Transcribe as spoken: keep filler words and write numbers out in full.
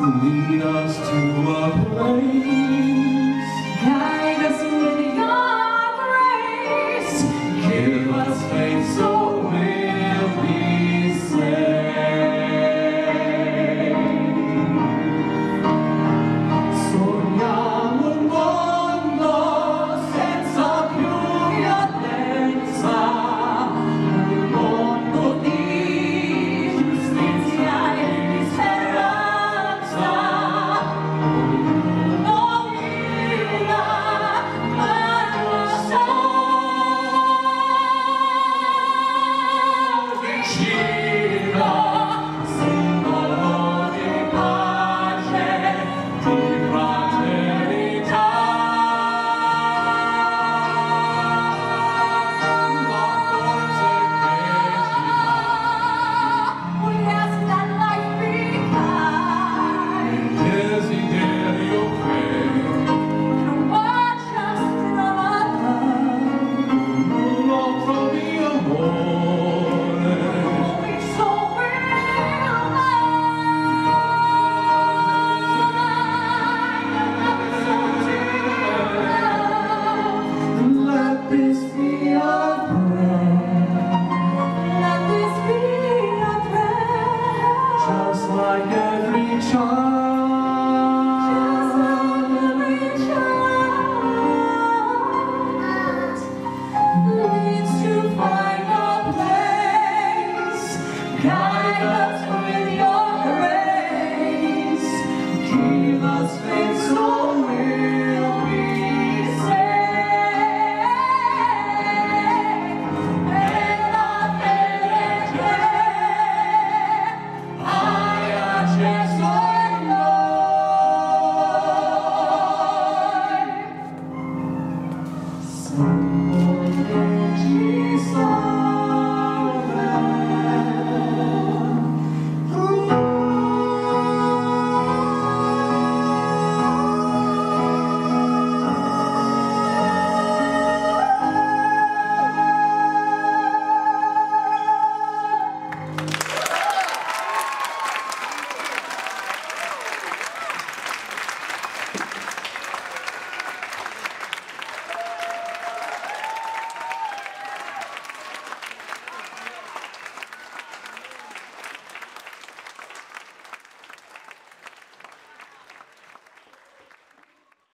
lead us to a place. Guide us with your grace. Give us faith so we'll be saved. Sogniamo un mondo senza più violenza, un mondo di giustizia e di speranza. Ognuno guida alla sua vicina, simbolo di pace, di fraternità. La forza che ci We ask that life be kind. dà il desiderio che And watch us from above. ognuno trovi amore. Only so we'll Let this be our prayer, let this be our prayer. just like every child. Every child needs to find a place. Guide us with your grace. Give us faith.